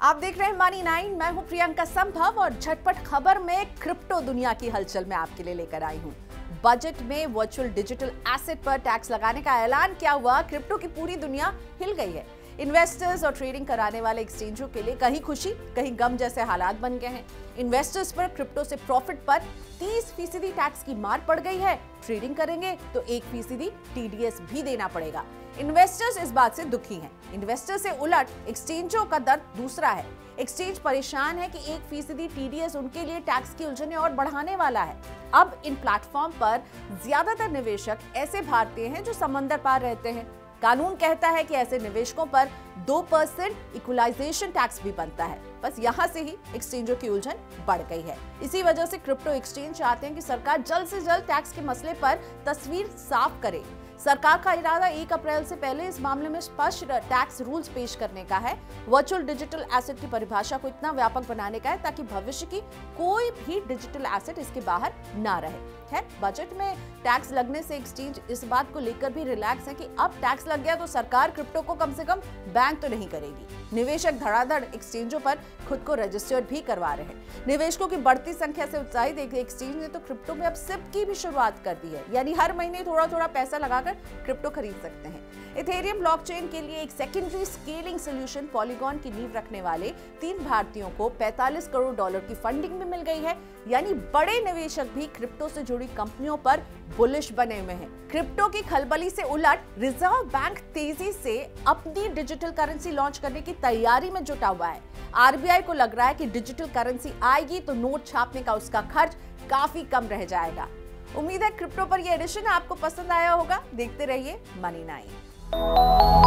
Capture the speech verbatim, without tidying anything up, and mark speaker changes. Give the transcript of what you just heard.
Speaker 1: आप देख रहे हैं मनी नाइन। मैं हूं प्रियंका संभव और झटपट खबर में क्रिप्टो दुनिया की हलचल में आपके लिए लेकर आई हूं। बजट में वर्चुअल डिजिटल एसेट पर टैक्स लगाने का ऐलान क्या हुआ, क्रिप्टो की पूरी दुनिया हिल गई है। इन्वेस्टर्स और ट्रेडिंग कराने वाले एक्सचेंजों के लिए कहीं खुशी कहीं गम जैसे हालात बन गए हैं। इन्वेस्टर्स पर क्रिप्टो से प्रॉफिट पर तीस फीसदी टैक्स की मार पड़ गई है। ट्रेडिंग करेंगे तो एक फीसदी टीडीएस भी देना पड़ेगा। इन्वेस्टर्स इस बात से दुखी हैं। इन्वेस्टर से उलट एक्सचेंजों का दर्द दूसरा है। एक्सचेंज परेशान है कि एक फीसदी टीडीएस उनके लिए टैक्स की उलझनें और बढ़ाने वाला है। अब इन प्लेटफॉर्म पर ज्यादातर निवेशक ऐसे भारतीय हैं जो समंदर पार रहते हैं। कानून कहता है कि ऐसे निवेशकों पर दो परसेंट इक्वलाइजेशन टैक्स भी बनता है। बस यहां से ही एक्सचेंजों की उलझन बढ़ गई है। इसी वजह से क्रिप्टो एक्सचेंज चाहते हैं कि सरकार जल्द से जल्द टैक्स के मसले पर तस्वीर साफ करे। सरकार का इरादा एक अप्रैल से पहले इस मामले में स्पष्ट टैक्स रूल्स पेश करने का है। वर्चुअल डिजिटल एसेट की परिभाषा को इतना व्यापक बनाने का है ताकि भविष्य की कोई भी डिजिटल एसेट इसके बाहर ना रहे। खैर, बजट में टैक्स लगने से एक्सचेंज इस बात को लेकर भी रिलैक्स है कि अब टैक्स लग गया तो सरकार क्रिप्टो को कम से कम बैन तो नहीं करेगी। निवेशक धड़ाधड़ एक्सचेंजों पर खुद को रजिस्टर्ड भी करवा रहे हैं। निवेशकों की बढ़ती संख्या से उत्साहित एक एक्सचेंज ने तो क्रिप्टो में अब सिप की भी शुरुआत कर दी है, यानी हर महीने थोड़ा थोड़ा पैसा लगाकर क्रिप्टो खरीद सकते हैं। इथेरियम ब्लॉकचेन के लिए एक सेकेंडरी स्केलिंग सॉल्यूशन पॉलीगॉन की नींव रखने वाले तीन भारतीयों को पैंतालीस करोड़ डॉलर की फंडिंग भी मिल गई है, यानी बड़े निवेशक भी क्रिप्टो से जुड़ी कंपनियों पर बुलिश बने हुए हैं। क्रिप्टो की खलबली से उलट रिजर्व बैंक तेजी से अपनी डिजिटल करेंसी लॉन्च करने की तैयारी में जुटा हुआ है। आरबीआई को लग रहा है कि डिजिटल करेंसी आएगी तो नोट छापने का उसका खर्च काफी कम रह जाएगा। उम्मीद है क्रिप्टो पर यह एडिशन आपको पसंद आया होगा। देखते रहिए मनी नाइन।